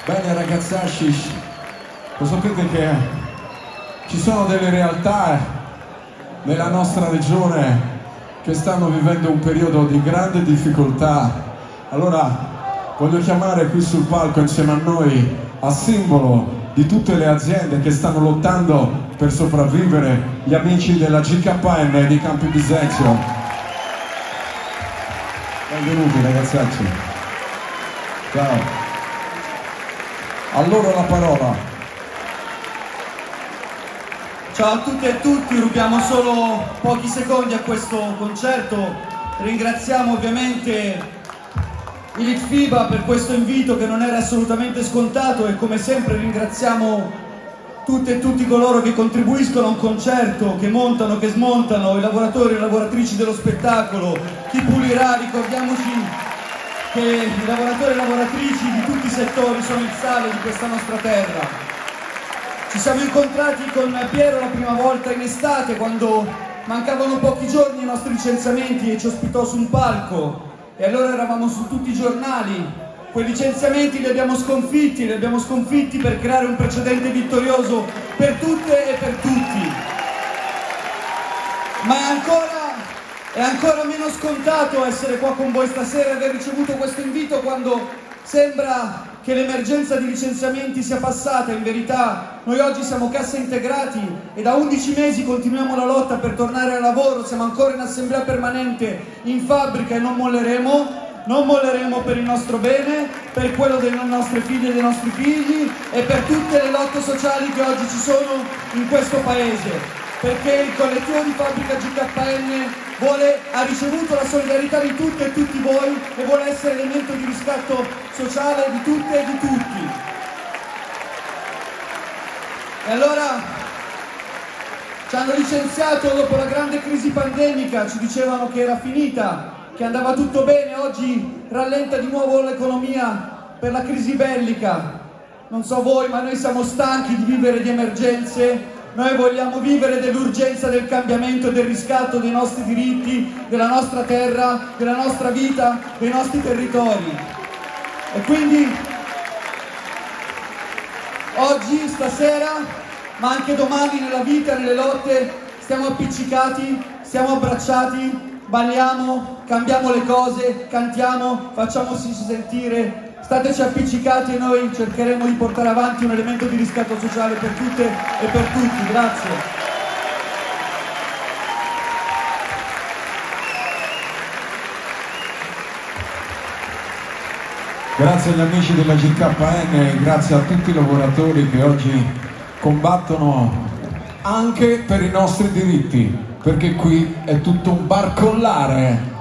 Bene ragazzacci, lo sapete che ci sono delle realtà nella nostra regione che stanno vivendo un periodo di grande difficoltà. Allora voglio chiamare qui sul palco insieme a noi, a simbolo di tutte le aziende che stanno lottando per sopravvivere, gli amici della GKN di Campi Bisenzio. Benvenuti ragazzacci. Ciao. A loro la parola. Ciao a tutte e a tutti, rubiamo solo pochi secondi a questo concerto. Ringraziamo ovviamente il Litfiba per questo invito che non era assolutamente scontato e come sempre ringraziamo tutte e tutti coloro che contribuiscono a un concerto, che montano, che smontano, i lavoratori e le lavoratrici dello spettacolo, chi pulirà, ricordiamoci che i lavoratori e le lavoratrici di tutti i settori sono il sale di questa nostra terra. Ci siamo incontrati con Piero la prima volta in estate, quando mancavano pochi giorni ai nostri licenziamenti e ci ospitò su un palco e allora eravamo su tutti i giornali. Quei licenziamenti li abbiamo sconfitti per creare un precedente vittorioso per tutte e per tutti. Ma è ancora meno scontato essere qua con voi stasera e aver ricevuto questo invito quando sembra che l'emergenza di licenziamenti sia passata. In verità noi oggi siamo cassa integrati e da 11 mesi continuiamo la lotta per tornare al lavoro, siamo ancora in assemblea permanente in fabbrica e non molleremo per il nostro bene, per quello delle nostre figlie e dei nostri figli e per tutte le lotte sociali che oggi ci sono in questo paese. Perché il collettivo di fabbrica GKN ha ricevuto la solidarietà di tutte e tutti voi e vuole essere elemento di riscatto sociale di tutte e di tutti. E allora ci hanno licenziato dopo la grande crisi pandemica, ci dicevano che era finita, che andava tutto bene, oggi rallenta di nuovo l'economia per la crisi bellica. Non so voi, ma noi siamo stanchi di vivere di emergenze. Noi vogliamo vivere dell'urgenza del cambiamento e del riscatto dei nostri diritti, della nostra terra, della nostra vita, dei nostri territori. E quindi oggi, stasera, ma anche domani nella vita, nelle lotte, stiamo appiccicati, stiamo abbracciati, balliamo, cambiamo le cose, cantiamo, facciamoci sentire. Stateci appiccicati e noi cercheremo di portare avanti un elemento di riscatto sociale per tutte e per tutti. Grazie. Grazie agli amici della GKN, grazie a tutti i lavoratori che oggi combattono anche per i nostri diritti, perché qui è tutto un barcollare.